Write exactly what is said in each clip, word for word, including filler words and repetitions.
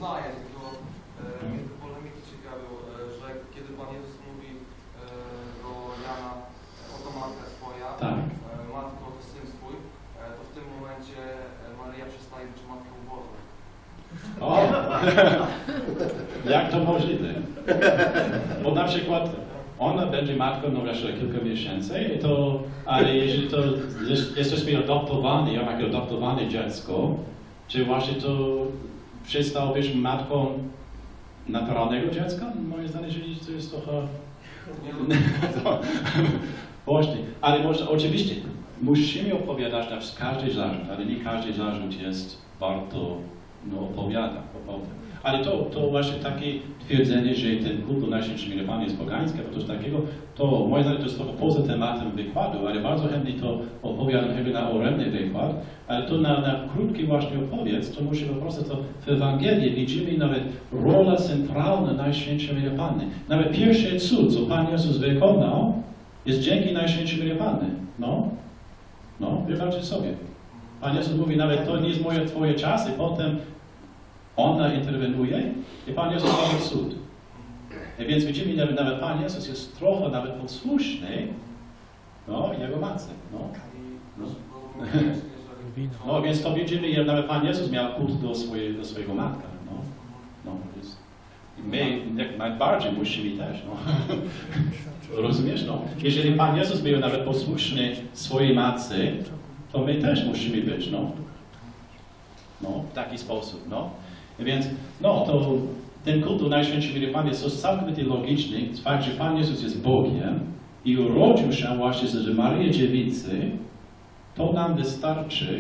uznaję, tylko e, mnie te polemiki ciekawią, e, że kiedy Pan Jezus mówi e, do Jana, oto matka twoja, tak. e, matko to syn twój, e, to w tym momencie Maryja przestaje być matką Bożą. O! Jak to możliwe? Bo na przykład ona będzie matką no jeszcze kilka miesięcy, to, ale jeżeli to jest, jesteśmy adoptowani, ja jako adoptowane dziecko, czy właśnie to przestał być matką naturalnego dziecka? Moje zdanie, że to jest trochę... Właśnie, ale może, oczywiście musimy opowiadać na każdy zarzut, ale nie każdy zarzut jest warto no, opowiada o tym. Ale to, to właśnie takie twierdzenie, że ten kult do Najświętszego Pana jest pogański, albo coś takiego, to moim zdaniem to jest trochę poza tematem wykładu, ale bardzo chętnie to opowiadam chyba na odrębny wykład, ale to na, na krótki właśnie opowiedz, to musimy po prostu to w Ewangelii widzimy nawet rolę centralna Najświętszego Panny. Nawet pierwszy cud, co Pan Jezus wykonał, jest dzięki Najświętszej Panny. No, no, wybaczcie sobie. Pan Jezus mówi, nawet to nie jest moje, twoje czasy, potem ona interwenuje i Pan Jezus robi cud. I więc widzimy, nawet, nawet Pan Jezus jest trochę nawet posłuszny no, Jego matce. No. No. No więc to widzimy, że nawet Pan Jezus miał kult do, swojej, do swojego matka. No. No, więc my jak najbardziej musimy też. No. Rozumiesz? No. Jeżeli Pan Jezus był nawet posłuszny swojej matce, to my też musimy być. No. No, w taki sposób. No. Więc no, to ten kult do Najświętszego Pana jest całkowicie logiczny. Fakt, że Pan Jezus jest Bogiem i urodził się właśnie z Maryi Dziewicy, to nam wystarczy,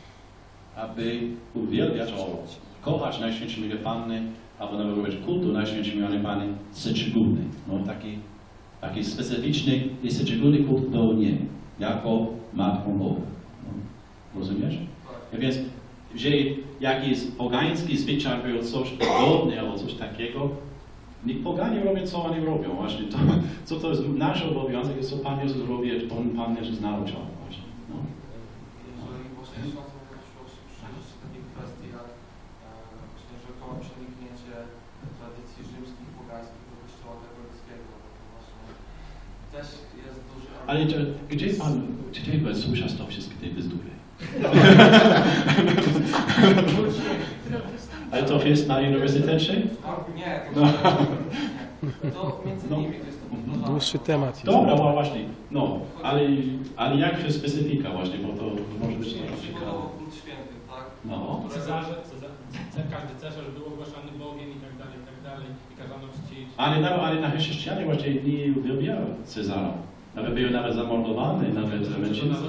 aby uwielbiać, o, kochać Najświętszego Panny, albo nawet robić kult do Najświętszego Panny szczególny. No, taki, taki specyficzny i szczególny kult do niej, jako Matką Boga. No, rozumiesz? A więc że jakiś pogański zwyczaj był coś podobne albo coś takiego, niech poganie robią, co oni robią. Właśnie to, co to jest nasz obowiązek, jest co Pan Jezus robi, on Pan Jezus nauczał. Właśnie. No. Jeżeli właśnie są w takiej kwestii jak właśnie rzekomo przeniknięcie tradycji rzymskich, pogańskich do Kościoła katolickiego, to właśnie też jest duży... Ale to, gdzie Pan, gdzie Pan słyszał to wszystkie te bzdury? Ale to jest na uniwersytecie? Nie, to, no. to między nimi to jest to dłuższy temat. Dobra, no właśnie, no, ale, ale jak specyfika właśnie, bo to może być ciekawe. Kult świętych, tak? No. Cezarze, Cezar, każdy cesarz był ogłaszany Bogiem i tak dalej, i tak dalej, i kazano czcić. Ale, no, ale na chrześcijanie właśnie nie uwielbiał Cezara. Nawet był nawet zamordowany, nawet męczeństwo.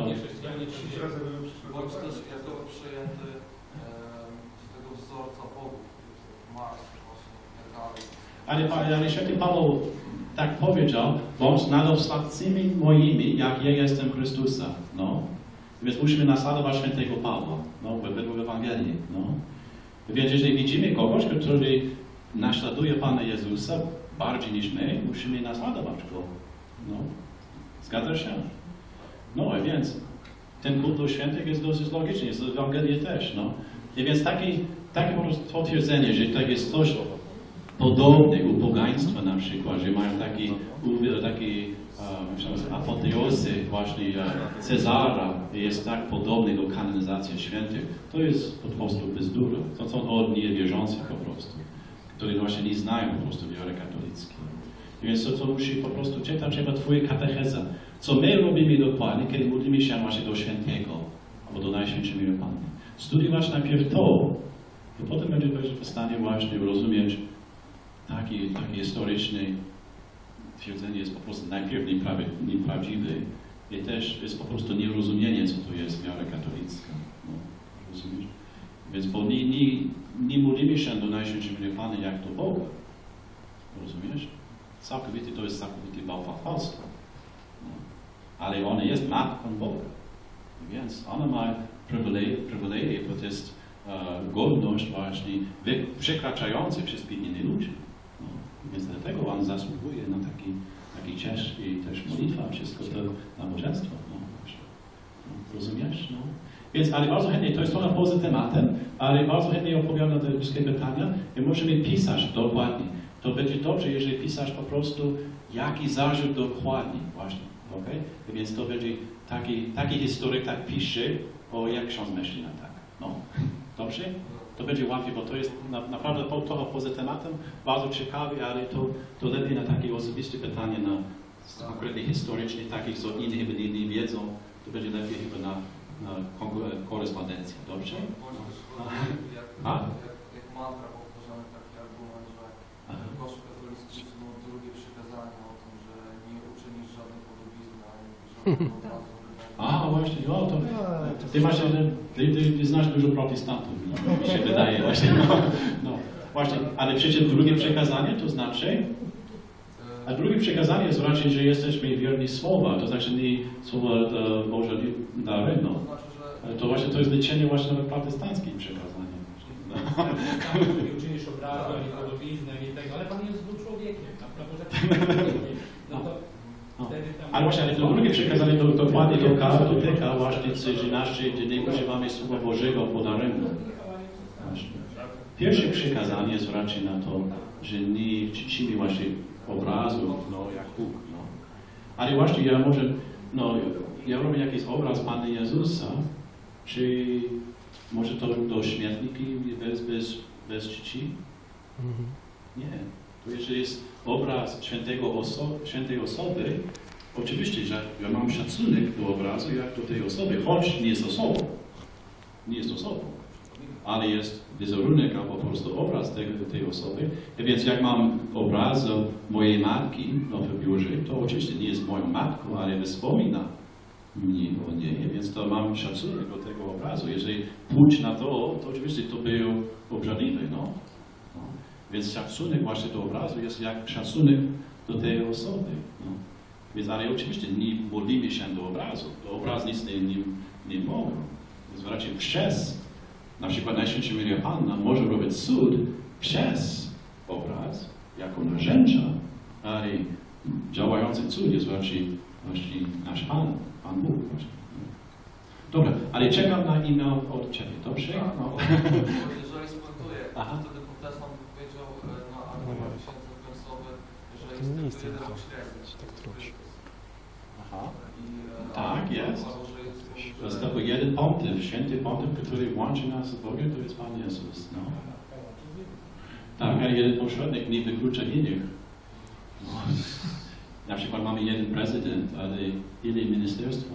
Bądź też jako przyjęty z tego wzorca Bogów, Mars właśnie i tak dalej. Ale, ale święty Paweł tak powiedział, bądź naśladowcami moimi, jak ja jestem Chrystusa. No. Więc musimy naśladować świętego Pawła, no, według Ewangelii. No. Więc jeżeli widzimy kogoś, który naśladuje Pana Jezusa bardziej niż my, musimy naśladować go. No. Zgadza się? No a więc ten kult do świętych jest dosyć logiczny, jest w Ewangelii też. No. I więc takie, takie po prostu potwierdzenie, że tak jest coś podobne u pogaństwa na przykład, że mają taki, taki um, apoteozy właśnie Cezara jest tak podobny do kanonizacji świętych, to jest po prostu bzdura. To są od niewierzących po prostu, którzy właśnie nie znają po prostu wiary katolickiej. Więc to, to musi po prostu czytać trzeba Twoja katecheza. Co my robimy dokładnie, kiedy modlimy się właśnie do świętego, albo do Najświętszego Panny. Studiować najpierw to, i potem będzie w stanie właśnie rozumieć takie, takie historyczne twierdzenie jest po prostu najpierw nieprawdziwe i też jest po prostu nierozumienie, co to jest wiara katolicka. No, rozumiesz? Więc bo nie, nie, nie modlimy się do Najświętszego Panny jak do Boga. Rozumiesz? Całkowicie to jest całkowicie bałwochwalstwo. No. Ale ona jest matką Boga. Więc ona ma prywilej, to jest uh, godność właśnie przekraczająca wszystkie inne ludzi. No. Więc dlatego on zasługuje na taki, taki ciesz i też modlitwa, wszystko to nabożeństwo. No. No. Rozumiesz? No. Więc, ale bardzo chętnie, to jest trochę poza tematem, ale bardzo chętnie odpowiadam na te wszystkie pytania i możemy pisać dokładnie. To będzie dobrze, jeżeli pisasz po prostu, jaki zarzut dokładnie, właśnie, ok? Więc to będzie taki, taki historyk tak pisze, o jak ksiądz myśli na tak. No, dobrze? To będzie łatwiej, bo to jest na, naprawdę po, trochę poza tematem, bardzo ciekawe, ale to, to lepiej na takie osobiste pytania, na konkretnie historyczne, takich, co inni chyba nie, nie wiedzą, to będzie lepiej chyba na, na korespondencję, dobrze? No. Jak, A? jak, jak mantra powtarzamy taki argument, że Kościół katolicki wsunął drugie przykazanie o tym, że nie uczynisz żadnej podobizny, ani żadnego obrazu. A, właśnie, no to ty masz, ty, ty, ty znasz dużo protestantów, no, mi się wydaje właśnie, no, no. Właśnie, ale przecież drugie przekazanie to znaczy, a drugie przekazanie jest raczej, że jesteśmy wierni słowa, to znaczy nie słowa Boże dary, no. To właśnie to jest leczenie właśnie nawet protestanckim przekazaniem. No. Nie uczynisz obrazu, ani podobizny, ani tego, ale Pan Jezus był człowiekiem, a prawo no to ale właśnie, ale to drugie przekazanie to dokładnie dotyka właśnie, że nasze, gdy nie używamy Słowa Bożego podaremno. Pierwsze przekazanie jest raczej na to, że nie czcimy właśnie obrazu, no jak Bóg, no. Ale właśnie ja może, no, ja robię jakiś obraz Pana Jezusa, czy może to do śmietniki bez, bez, bez czci? Nie. To jeżeli jest obraz świętego oso świętej osoby, oczywiście, że ja mam szacunek do obrazu jak do tej osoby, choć nie jest osobą. Nie jest osobą. Ale jest wizerunek albo po prostu obraz tej, tej osoby. I więc jak mam obraz mojej matki no, w biurze, to oczywiście nie jest moją matką, ale wspomina mnie o niej, więc to mam szacunek do tego obrazu. Jeżeli pójść na to, to oczywiście to był obrzydliwy, no. no. Więc szacunek właśnie do obrazu jest jak szacunek do tej osoby. No. Więc, ale oczywiście nie modlimy się do obrazu. Do obrazu nic nie, nie, nie mogą. Więc raczej przez, na przykład Najświętsza Maria Panna może robić cud przez obraz, jako narzędzia, ale działający cud jest raczej właśnie nasz Pan, Pan Bóg. Właśnie. Dobra, ale czekam na e-mail od Ciebie, dobrze? No. Jeżeli spuentuję, wtedy protestant powiedział na argument księdza końcowy, że jest tylko jeden pośrednik. Aha. I, tak, jest. Że jest to jest tylko jeden pontyf, święty pontyf, który łączy nas z Bogiem, to jest Pan Jezus. No. Tak, ale jeden pośrednik nie wyklucza innych. No. Na przykład mamy jeden prezydent, ale ile ministerstwo.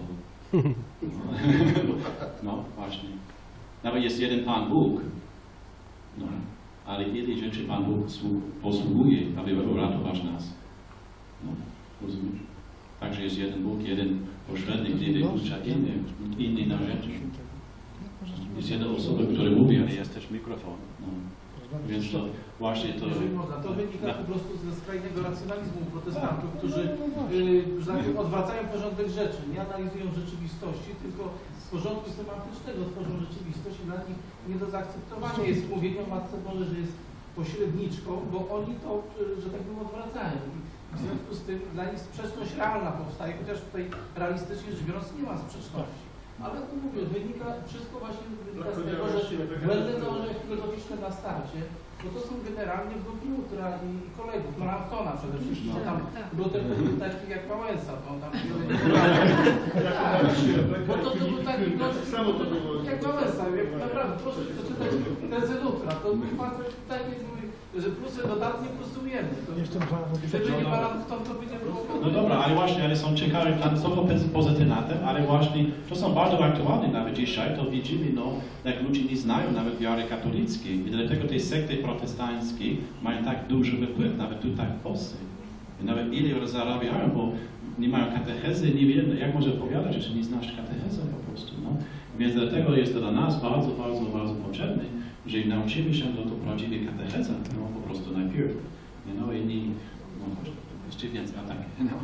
No właśnie. Nawet jest jeden Pan Bóg. No. Ale ile rzeczy Pan Bóg posługuje, aby uratować nas. No. Rozumiesz? Także jest jeden Bóg, jeden pośrednik, nie wyklucza innych, innych narzędzi. Jest jedna osoba, która mówi, ale jest też mikrofon. No. Więc to właśnie to... Jeżeli można, to wynika po prostu ze skrajnego racjonalizmu protestantów, którzy yy, że tak powiem, odwracają porządek rzeczy, nie analizują rzeczywistości, tylko z porządku semantycznego tworzą rzeczywistość i dla nich nie do zaakceptowania jest mówienie o Matce Bożej, że jest pośredniczką, bo oni to, że tak powiem, odwracają. I w związku z tym dla nich sprzeczność realna powstaje, chociaż tutaj realistycznie rzecz biorąc nie ma sprzeczności. Ale tu mówię, wynika, wszystko właśnie wynika z tego, że błędy założenia filozoficzne na starcie, bo to są generalnie wnuki Lutra i kolegów, Melanctona przede wszystkim, no. Tam Luther to był taki jak Wałęsa, to on tam... tak, bo to, to był taki, no, jak Wałęsa, naprawdę, proszę przeczytać tezy Lutra, to był facet taki, że plusy dodatnie, plusy ujemne. Gdyby nie Melancton, to by nie było... No dobra, ale właśnie, ale są ciekawe, to poza tematem, ale właśnie to są bardzo aktualne nawet dzisiaj, to widzimy, no, jak ludzie nie znają nawet wiary katolickiej i dlatego te sekty protestanckie mają tak duży wpływ, nawet tutaj w Polsce. I nawet ile zarabiają, bo nie mają katechezy, nie wiedzą, jak może opowiadać, że nie znasz katechezę po prostu, no. Więc dlatego jest to dla nas bardzo, bardzo, bardzo potrzebne, że nauczymy się do to prawdziwej katechezy, no, po prostu najpierw. No i nie, no, jeszcze więcej, a tak, no.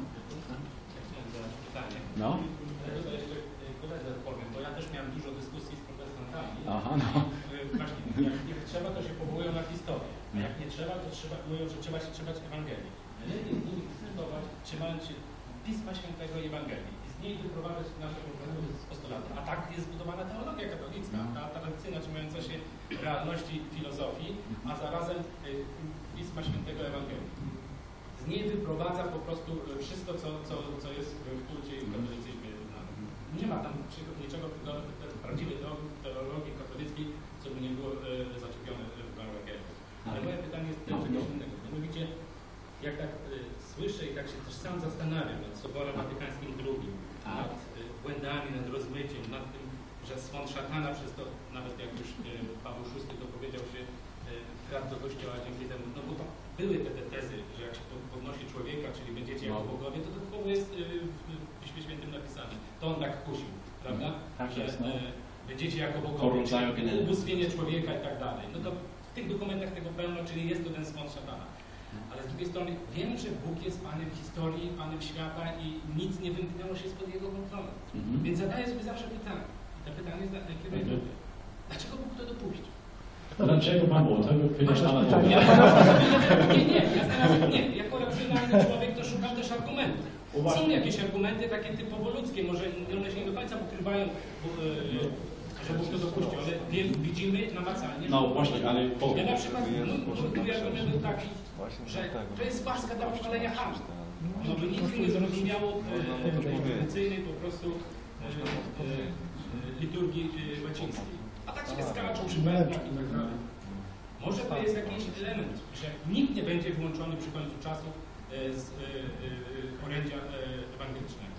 No. To jeszcze koledze powiem, bo ja też miałem dużo dyskusji z protestantami. Aha, no. Właśnie, jak nie trzeba, to się powołują na historię. A jak nie trzeba, to trzeba, mówią, że trzeba się trzymać Ewangelii. My z nimi dyskutować, trzymając się Pisma Świętego i Ewangelii. I z niej wyprowadzać nasze postulaty. A tak jest zbudowana teologia katolicka, ta tradycyjna, trzymająca się realności filozofii, a zarazem Pisma Świętego Ewangelii. Z niej wyprowadza po prostu wszystko, co, co, co jest w kulcie i w katolicyzmie. Nie ma tam niczego do prawdziwej teologii katolickiej, co by nie było zaczepione w Ewangelii. Ale moje pytanie jest czegoś innego. Mianowicie, jak tak y, słyszę i tak się też sam zastanawiam nad Soborem Watykańskim drugim, nad y, błędami, nad rozmyciem, nad tym, że swąd szatana przez to, nawet jak już y, Paweł szósty to powiedział, się y, kradł do Kościoła dzięki temu, no bo to były te, te tezy, że jak się podnosi człowieka, czyli będziecie jako bogowie, to to słowo jest y, w Piśmie Świętym napisane. To on tak kusił, prawda? Tak że, jest, no. y, będziecie jako bogowie, ubóstwienie człowieka i tak dalej. No to w tych dokumentach tego pełno, czyli jest to ten swąd szatana. Ale z drugiej strony wiem, że Bóg jest Panem historii, Panem świata i nic nie wymknęło się spod Jego kontroli. Mhm. Więc zadaję sobie zawsze pytanie. I to pytanie jest kieruję do Ciebie. Dlaczego Bóg to dopuścił? Dlaczego Pan Bóg? Tego pytasz Pana Boga. Ja nie, nie, ja znalazłem, nie. Jako racjonalny człowiek to szukam też argumentów. Są jakieś argumenty takie typowo ludzkie, może one się nie do końca pokrywają, bo, e, że Bóg to dopuścił, ale wiem, widzimy namacalnie. No właśnie, ale Ja na przykład, no, mój argument był taki, że to jest łaska do pochwalenia handlu. No by nikt nie zrozumiało tradycyjnej po prostu e, e, liturgii e, łacińskiej. A tak sobie skaczą przy błędach i tak dalej. Może to jest jakiś element, że nikt nie będzie wyłączony przy końcu czasu e, z e, e, orędzia e, ewangelicznego.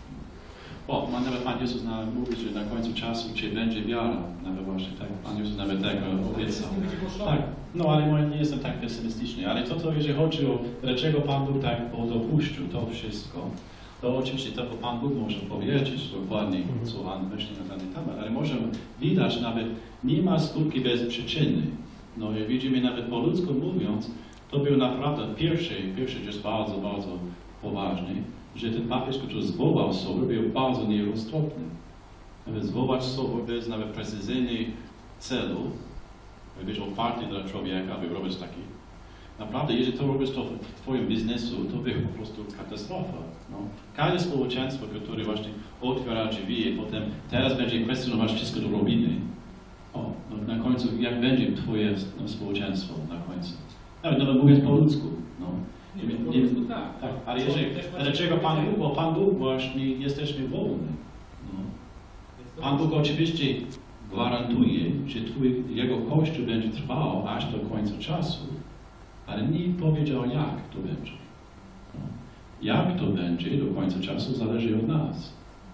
Bo nawet Pan Jezus mówi, że na końcu czasu Cię będzie wiara. Nawet właśnie tak, Pan Jezus nawet tego obiecał. Tak, no ale nie jestem tak pesymistyczny. Ale to, to jeżeli chodzi o dlaczego Pan Bóg tak dopuścił to wszystko, to oczywiście to Pan Bóg może powiedzieć dokładnie, co On myśli na dany temat, ale możemy widać nawet, nie ma skutki bez przyczyny. No i widzimy nawet po ludzku mówiąc, to był naprawdę pierwszy, pierwszy jest bardzo, bardzo poważny, że ten papież, który zwołał sobor, był bardzo nieroztropny. Nawet zwołać sobor bez nawet precyzyjnego celu, być otwarty dla człowieka, aby robić taki. Naprawdę, jeżeli to robisz to w Twoim biznesu, to będzie po prostu katastrofa. No. Każde społeczeństwo, które właśnie otwiera drzwi i potem teraz będzie kwestionować wszystko, co robimy. O, no, na końcu, jak będzie Twoje no, społeczeństwo na końcu? Nawet, nawet mówiąc po ludzku. No. Nie, nie, po prostu tak. Tak, ale jeżeli, dlaczego Pan Bóg? Bo Pan Bóg właśnie jesteśmy wolni. No. Pan Bóg oczywiście gwarantuje, że twój, Jego Kościół będzie trwał aż do końca czasu, ale nie powiedział, jak to będzie. No. Jak to będzie do końca czasu zależy od nas.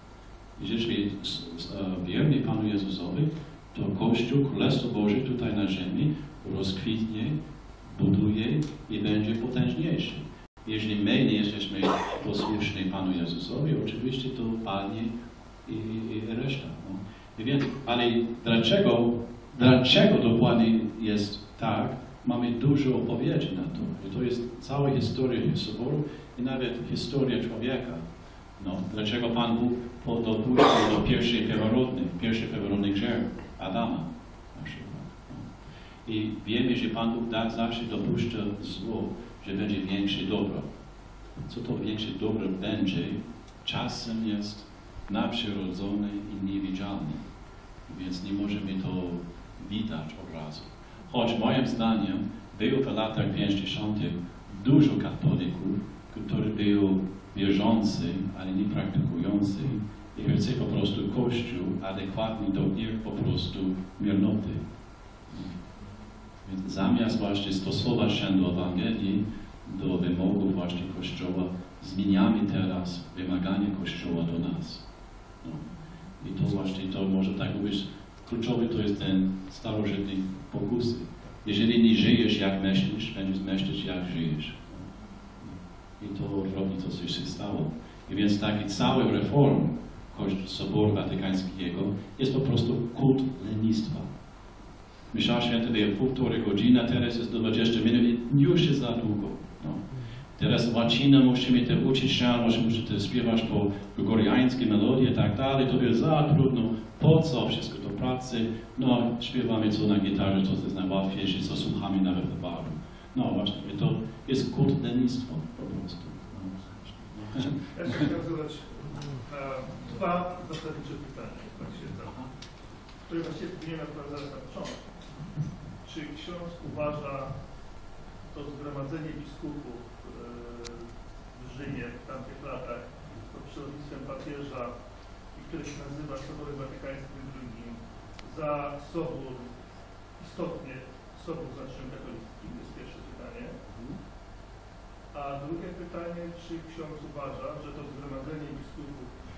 Jeżeli wierni Panu Jezusowi, to Kościół, Królestwo Boże tutaj na ziemi rozkwitnie, buduje i będzie potężniejszy. Jeżeli my nie jesteśmy posłuszni Panu Jezusowi, oczywiście to padnie i, i reszta. No. I więc, ale dlaczego, dlaczego dokładnie jest tak? Mamy dużo odpowiedzi na to. I to jest cała historia Soboru i nawet historia człowieka. No, dlaczego Pan Bóg dopuścił do pierwszej pierworodnej, pierwszej pierworodnej grzech Adama na przykład. No. I wiemy, że Pan Bóg tak zawsze dopuszcza zło, że będzie większe dobro. Co to większe dobro będzie, czasem jest nadprzyrodzone i niewidzialne. Więc nie możemy to widać od razu. Choć moim zdaniem było w latach pięćdziesiątych dużo katolików, którzy byli wierzący, ale nie praktykujący i chcą po prostu Kościół adekwatny do ich po prostu miernoty. Więc zamiast właśnie stosować się do Ewangelii, do wymogów właśnie Kościoła, zmieniamy teraz wymagania Kościoła do nas. No. I to właśnie to może tak być, kluczowy to jest ten starożytny pokusy. Jeżeli nie żyjesz jak myślisz, będziesz myśleć jak żyjesz. I to robi to, co się stało. I więc taki cały reform Soboru Watykańskiego jest po prostu kult lenistwa. Msza święta była półtorej godziny, teraz jest do dwudziestu minut, już jest za długo. No. Teraz łacinę musimy te uczyć się, musimy śpiewać po gregoriańskiej melodii i tak dalej, to jest za trudno. Po co? Wszystko do pracy. No, śpiewamy co na gitarze, to jest najłatwiejsze, co słuchamy nawet w baru. No właśnie, to jest kult lenistwa po prostu. No. Ja się chciałem zadać e, dwa zasadnicze pytania, tak się da, które właściwie powinienem odpowiadać na początku. Czy ksiądz uważa to zgromadzenie biskupów e, w Rzymie w tamtych latach pod przewodnictwem papieża, który się nazywa Soborem Watykańskim drugim, za sobór istotnie sobór znacznym katolickim? To jest pierwsze pytanie. A drugie pytanie, czy ksiądz uważa, że to zgromadzenie biskupów e,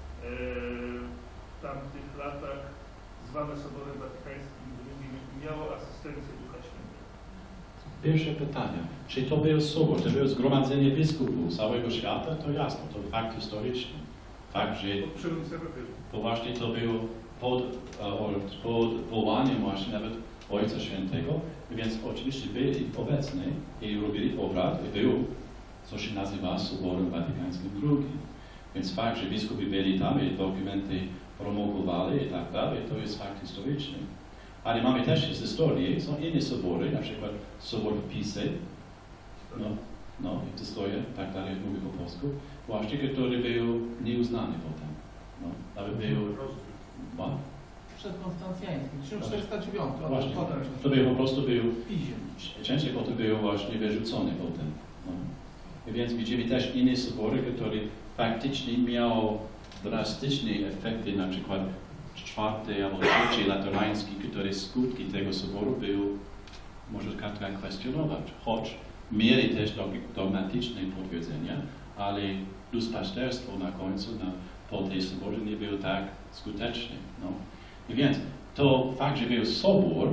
w tamtych latach, zwane Soborem Watykańskim drugim, miało asystencję Ducha Świętego? Pierwsze pytanie. Czy to był sobór, to było zgromadzenie biskupów całego świata? To jasne, to fakt historyczny. Fakt, że to właśnie to było pod, pod powołaniem właśnie nawet Ojca Świętego, więc oczywiście byli obecni i robili obrad i był, co się nazywa Soborem Watykańskim drugim. Więc fakt, że biskupi byli tam i dokumenty promulgowali i tak dalej, to jest fakt historyczny. Ale mamy też z historii, są inne sobory, na przykład Sobor w Pisy, no, no, i historia, tak dalej, jak mówię po polsku, właśnie, który był nieuznany potem. No, nawet był... What? Przed Konstancjańskim, tysiąc czterysta dziewięć. Właśnie, to był po prostu był, częściej potem był właśnie wyrzucony potem. No. I więc widzimy też inne sobory, które faktycznie miały drastyczne efekty, na przykład czwarty albo trzeci laterański, które skutki tego soboru były, może każdy kwestionować, choć mieli też dogmatyczne potwierdzenia, ale duszpasterstwo na końcu, na, po tej soborze nie było tak skuteczne. No. I więc to fakt, że był sobór,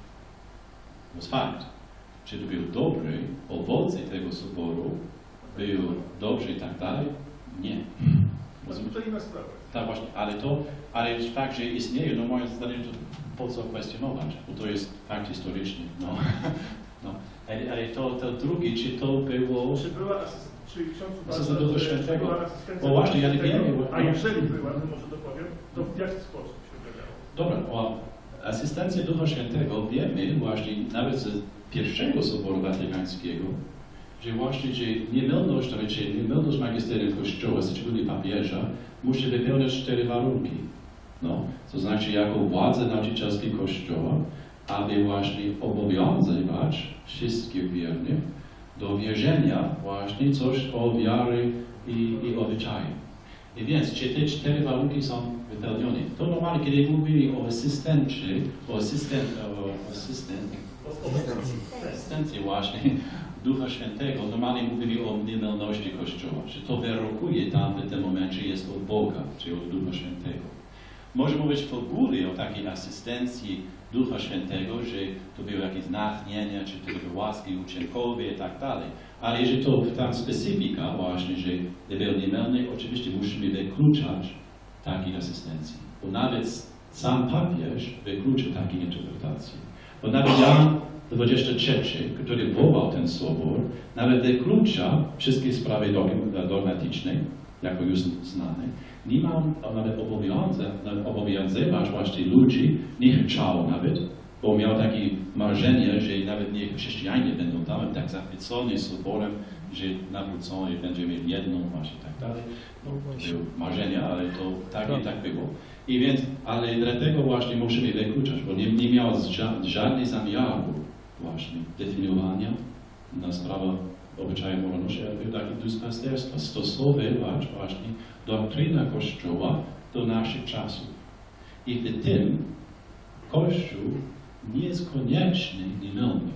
to jest fakt. Czy to był dobry, owoce tego soboru był dobrze i tak dalej? Nie. To inna sprawa. Tak właśnie, ale to, ale fakt, że istnieje, no moim zdaniem to po co kwestionować, bo to jest fakt historyczny. No. No. Ale, ale to, to drugie, czy to było... Czy była czy ksiądz uważa, Ducha Świętego? Była asystencja Bo właśnie, ja nie wiem. A jeżeli była, to może dopowiem, to w jaki sposób się wydarzało? Dobra, o asystencji Ducha Świętego wiemy właśnie nawet z pierwszego Soboru Watykańskiego, że właśnie, że niemylność, czy niemylność magisterium Kościoła, szczególnie papieża, musi wypełniać cztery warunki. No, to znaczy, jako władze nauczycielskie Kościoła, aby właśnie obowiązywać wszystkich wiernych do wierzenia właśnie coś o wiary i, i obyczaju. I więc, czy te cztery warunki są wypełnione? To normalnie, kiedy mówili o asystencie, o asystent, o asystent, asystencji właśnie Ducha Świętego, normalnie mówili o niemylności Kościoła, że to wyrokuje tam w tym momencie jest od Boga, czy od Ducha Świętego. Może mówić w ogóle o takiej asystencji Ducha Świętego, że to były jakieś natchnienia, czy to były łaski uczynkowe i tak dalej. Ale jeżeli to tam specyfika właśnie, że był niemylny, oczywiście musimy wykluczać takiej asystencji. Bo nawet sam papież wykluczył takiej interpretacji. Bo nawet Jan dwudziesty trzeci, który wołał ten sobór, nawet wyklucza wszystkie sprawy dogmatyczne, jako już znane. Nie ma nawet obowiązywać właśnie ludzi, nie chciał nawet, bo miał takie marzenie, że nawet nie chrześcijanie będą tam tak zachwyceni soborem, że nawrócony będzie mieć jedną właśnie tak dalej. No, to było marzenie, ale to tak i tak było. I więc, ale dlatego właśnie musimy wykluczać, bo nie, nie miał żadnych zamiarów właśnie definiowania na sprawę obyczaju moralności, ale był taki duszpasterstwo, stosować właśnie doktryna Kościoła do naszych czasów. I w tym Kościół nie jest koniecznie niemylny.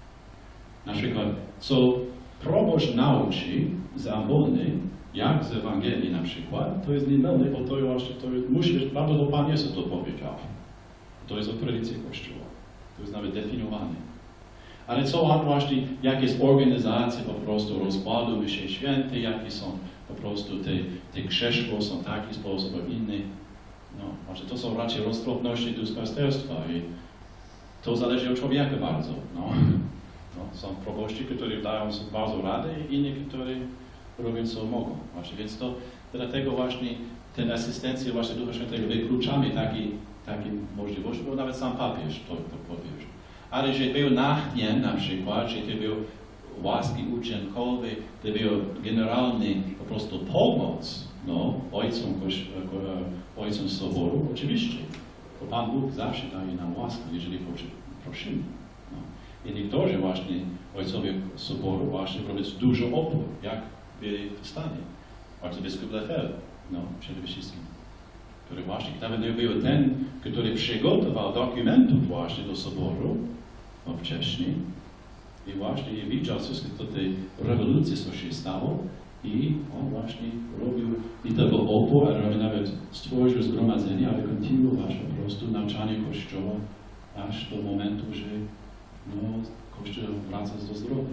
Na przykład, co proboszcz nauczy z ambony, jak z Ewangelii na przykład, to jest niemylny, bo to właśnie to jest, musi być, bardzo do Pan Jezus to powiedział. To jest o tradycji Kościoła. To jest nawet definiowane. Ale co on właśnie, jakie jest organizacje po prostu rozkładu Mszy Świętej, jakie są po prostu te, te krzesła są w taki sposób, a inny. No, właśnie to są raczej roztropności duszpasterstwa i to zależy od człowieka bardzo. No. No, są proboszczy, którzy dają sobie bardzo radę i inni, którzy robią co mogą. Właśnie, więc to dlatego właśnie tę asystencję właśnie Ducha Świętego wykluczamy takie, takie możliwości, bo nawet sam papież to, to powiedział. Ale że był natchnień na przykład, że to był łaski uczynkowej, to była generalna po prostu pomoc no, ojcom, ojcom Soboru, oczywiście. Bo Pan Bóg zawsze daje nam łaskę, jeżeli prosimy. No. I niektórzy właśnie ojcowie Soboru właśnie robią dużo opór, jak byli w stanie. Arcybiskup Lefebvre, no, przede wszystkim. Który właśnie, nawet był ten, który przygotował dokumentów właśnie do Soboru, no, wcześniej. I właśnie widział wszystkie te rewolucje, co się stało. I on właśnie robił nie tylko opór, ale nawet stworzył zgromadzenie, ale kontynuował po prostu nauczanie Kościoła aż do momentu, że no, Kościół wraca do zdrowia.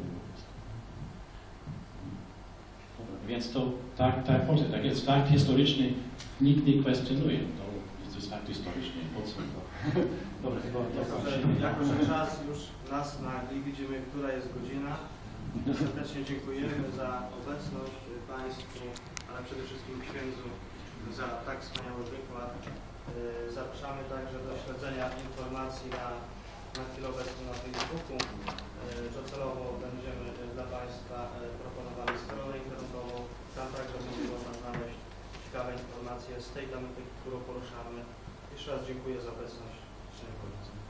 Więc to tak, tak, tak jest fakt historyczny, nikt nie kwestionuje. To jest fakt historyczny. Po co to? Dobra, chyba jako, że czas już nas nagli, widzimy, która jest godzina. Serdecznie dziękujemy za obecność Państwu, ale przede wszystkim księdzu za tak wspaniały wykład. Zapraszamy także do śledzenia informacji na, na chwilę obecną na Facebooku. Docelowo będziemy dla Państwa proponowali stronę internetową. Tam także będzie można znaleźć ciekawe informacje z tej tematyki, którą poruszamy. Jeszcze raz dziękuję za obecność.